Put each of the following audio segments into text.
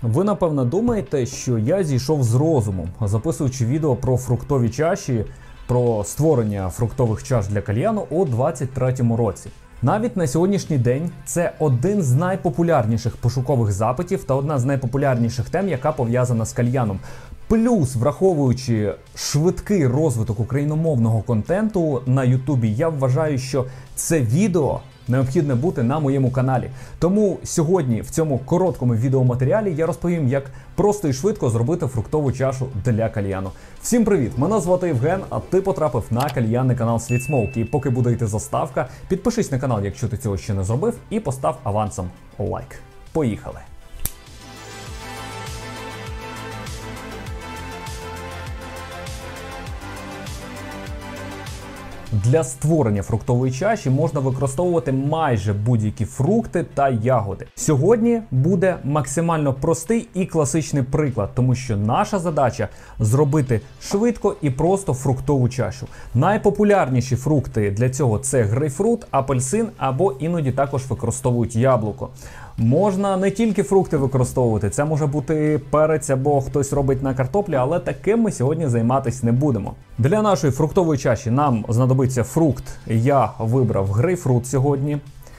Ви, напевно, думаєте, що я зійшов з розуму, записуючи відео про фруктові чаші, про створення фруктових чаш для кальяну у 2023 році. Навіть на сьогоднішній день це один з найпопулярніших пошукових запитів та одна з найпопулярніших тем, яка пов'язана з кальяном. Плюс, враховуючи швидкий розвиток україномовного контенту на Ютубі, я вважаю, що це відео необхідне бути на моєму каналі. Тому сьогодні в цьому короткому відеоматеріалі я розповім, як просто і швидко зробити фруктову чашу для кальяну. Всім привіт! Мене звати Євген, а ти потрапив на кальянний канал Sweet Smoke. І поки буде йти заставка, підпишись на канал, якщо ти цього ще не зробив, і постав авансом лайк. Поїхали! Для створення фруктової чаші можна використовувати майже будь-які фрукти та ягоди. Сьогодні буде максимально простий і класичний приклад, тому що наша задача зробити швидко і просто фруктову чашу. Найпопулярніші фрукти для цього це грейпфрут, апельсин або іноді також використовують яблуко. Можна не тільки фрукти використовувати, це може бути перець або хтось робить на картоплі, але таким ми сьогодні займатися не будемо. Для нашої фруктової чаші нам знадобиться фрукт, я вибрав грейпфрут сьогодні,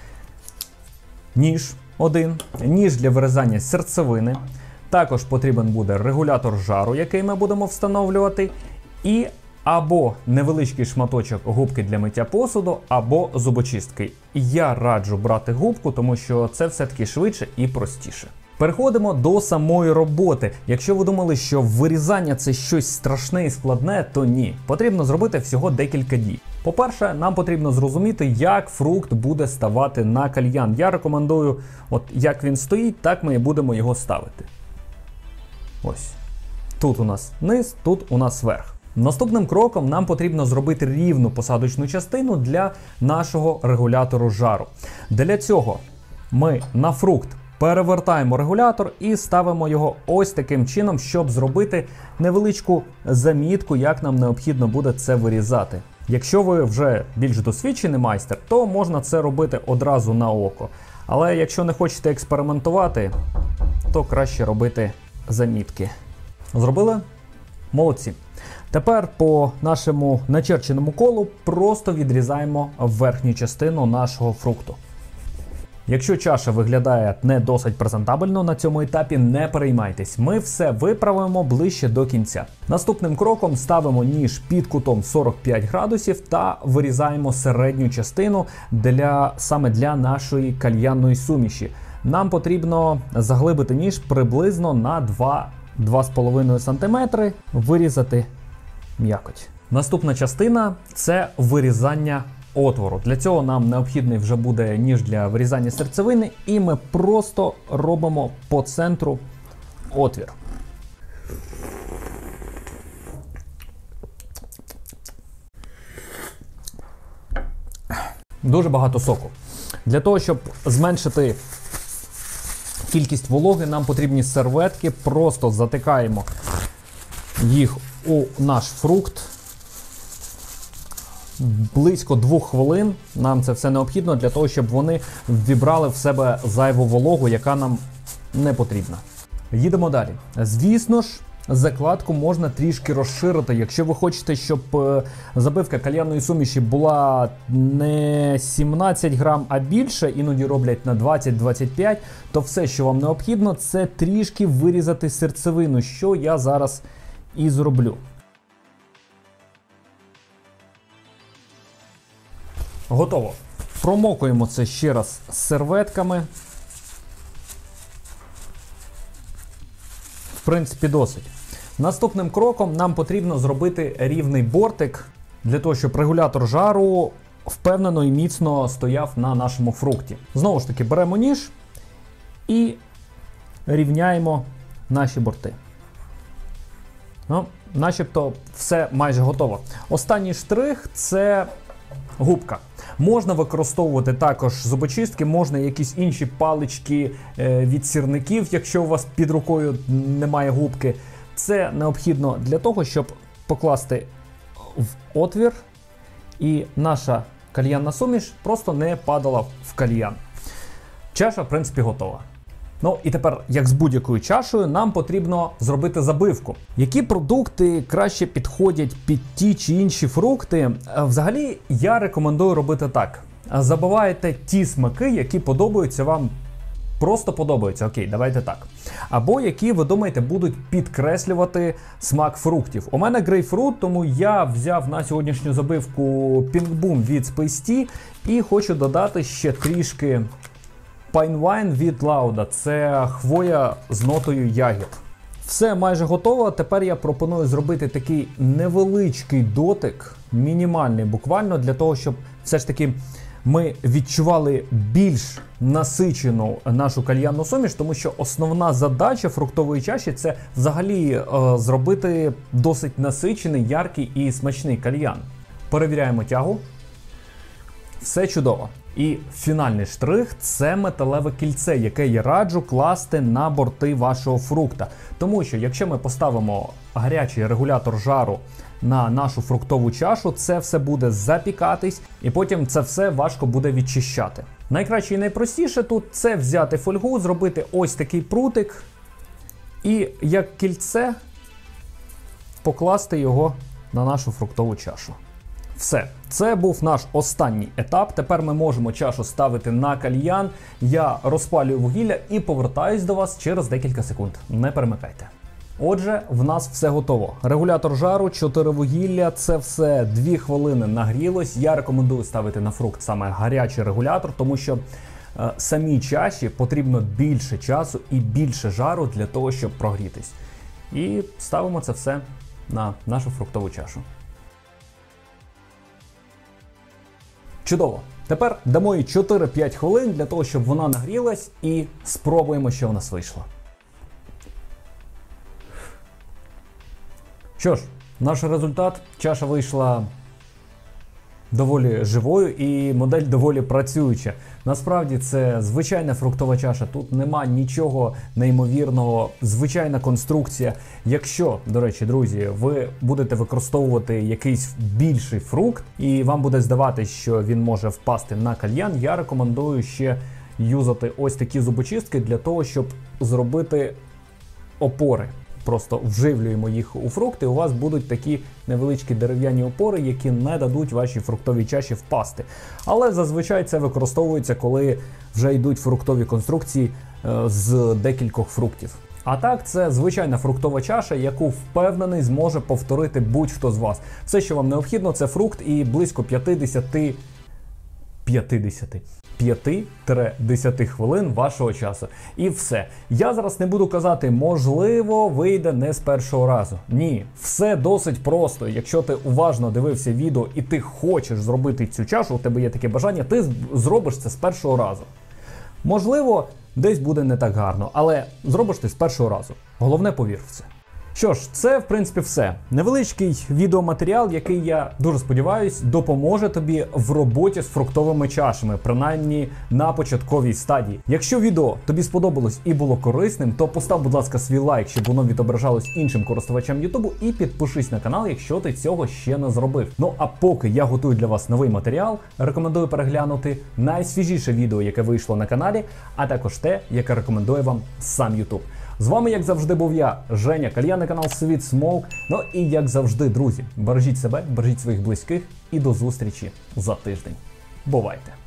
ніж ніж для вирізання серцевини, також потрібен буде регулятор жару, який ми будемо встановлювати, і або невеличкий шматочок губки для миття посуду, або зубочистки. Я раджу брати губку, тому що це все-таки швидше і простіше. Переходимо до самої роботи. Якщо ви думали, що вирізання це щось страшне і складне, то ні. Потрібно зробити всього декілька дій. По-перше, нам потрібно зрозуміти, як фрукт буде ставати на кальян. Я рекомендую, от як він стоїть, так ми і будемо його ставити. Ось. Тут у нас низ, тут у нас верх. Наступним кроком нам потрібно зробити рівну посадочну частину для нашого регулятору жару. Для цього ми на фрукт перевертаємо регулятор і ставимо його ось таким чином, щоб зробити невеличку замітку, як нам необхідно буде це вирізати. Якщо ви вже більш досвідчений майстер, то можна це робити одразу на око. Але якщо не хочете експериментувати, то краще робити замітки. Зробили? Молодці. Тепер по нашому начерченому колу просто відрізаємо верхню частину нашого фрукту. Якщо чаша виглядає не досить презентабельно на цьому етапі, не переймайтесь, ми все виправимо ближче до кінця. Наступним кроком ставимо ніж під кутом 45 градусів та вирізаємо середню частину саме для нашої кальянної суміші. Нам потрібно заглибити ніж приблизно на 2-2,5 см, вирізати м'якоть. Наступна частина – це вирізання отвору. Для цього нам необхідний вже буде ніж для вирізання серцевини, і ми просто робимо по центру отвір. Дуже багато соку. Для того, щоб зменшити кількість вологи, нам потрібні серветки, просто затикаємо їх у наш фрукт. Близько 2 хвилин нам це все необхідно для того, щоб вони ввібрали в себе зайву вологу, яка нам не потрібна. Їдемо далі. Звісно ж, закладку можна трішки розширити. Якщо ви хочете, щоб забивка кальянної суміші була не 17 грам, а більше, іноді роблять на 20-25, то все, що вам необхідно, це трішки вирізати серцевину, що я зараз і зроблю. Готово. Промокуємо це ще раз серветками. В принципі, досить. Наступним кроком нам потрібно зробити рівний бортик, для того, щоб регулятор жару впевнено і міцно стояв на нашому фрукті. Знову ж таки, беремо ніж і рівняємо наші борти. Ну, начебто все майже готово. Останній штрих – це губка. Можна використовувати також зубочистки, можна якісь інші палички від сірників, якщо у вас під рукою немає губки. Це необхідно для того, щоб покласти в отвір і наша кальянна суміш просто не падала в кальян. Чаша, в принципі, готова. Ну і тепер, як з будь-якою чашею, нам потрібно зробити забивку. Які продукти краще підходять під ті чи інші фрукти? Взагалі, я рекомендую робити так. Забиваєте ті смаки, які подобаються вам, просто подобаються, окей, давайте так. Або які, ви думаєте, будуть підкреслювати смак фруктів. У мене грейпфрут, тому я взяв на сьогоднішню забивку Pink Boom від Space Tea і хочу додати ще трішки Pine Wine від Lauda. Це хвоя з нотою ягід. Все майже готово. Тепер я пропоную зробити такий невеличкий дотик, мінімальний буквально, для того, щоб все ж таки ми відчували більш насичену нашу кальянну суміш, тому що основна задача фруктової чаші – це взагалі зробити досить насичений, яркий і смачний кальян. Перевіряємо тягу. Все чудово. І фінальний штрих – це металеве кільце, яке я раджу класти на борти вашого фрукта. Тому що якщо ми поставимо гарячий регулятор жару на нашу фруктову чашу, це все буде запікатись, і потім це все важко буде відчищати. Найкраще і найпростіше тут – це взяти фольгу, зробити ось такий прутик і як кільце покласти його на нашу фруктову чашу. Все, це був наш останній етап. Тепер ми можемо чашу ставити на кальян. Я розпалюю вугілля і повертаюсь до вас через декілька секунд. Не перемикайте. Отже, в нас все готово. Регулятор жару, 4 вугілля, це все 2 хвилини нагрілось. Я рекомендую ставити на фрукт саме гарячий регулятор, тому що самій чаші потрібно більше часу і більше жару для того, щоб прогрітись. І ставимо це все на нашу фруктову чашу. Чудово! Тепер дамо їй 4-5 хвилин для того, щоб вона нагрілась, і спробуємо, що в нас вийшло. Що ж, наш результат. Чаша вийшла доволі живою і модель доволі працююча. Насправді це звичайна фруктова чаша, тут нема нічого неймовірного, звичайна конструкція. Якщо, до речі, друзі, ви будете використовувати якийсь більший фрукт і вам буде здаватись, що він може впасти на кальян, я рекомендую ще юзати ось такі зубочистки для того, щоб зробити опори. Просто вживлюємо їх у фрукти, у вас будуть такі невеличкі дерев'яні опори, які не дадуть вашій фруктовій чаші впасти. Але зазвичай це використовується, коли вже йдуть фруктові конструкції з декількох фруктів. А так, це звичайна фруктова чаша, яку, впевнений, зможе повторити будь-хто з вас. Все, що вам необхідно, це фрукт і близько 5-10 хвилин вашого часу. І все. Я зараз не буду казати, можливо, вийде не з першого разу. Ні, все досить просто. Якщо ти уважно дивився відео і ти хочеш зробити цю чашу, у тебе є таке бажання, ти зробиш це з першого разу. Можливо, десь буде не так гарно, але зробиш ти з першого разу. Головне, повір в це. Що ж, це, в принципі, все. Невеличкий відеоматеріал, який, я дуже сподіваюсь, допоможе тобі в роботі з фруктовими чашами, принаймні на початковій стадії. Якщо відео тобі сподобалось і було корисним, то постав, будь ласка, свій лайк, щоб воно відображалось іншим користувачам Ютубу, і підпишись на канал, якщо ти цього ще не зробив. Ну а поки я готую для вас новий матеріал, рекомендую переглянути найсвіжіше відео, яке вийшло на каналі, а також те, яке рекомендує вам сам Ютуб. З вами, як завжди, був я, Женя, кальянний канал Sweet Smoke. Ну і, як завжди, друзі, бережіть себе, бережіть своїх близьких і до зустрічі за тиждень. Бувайте!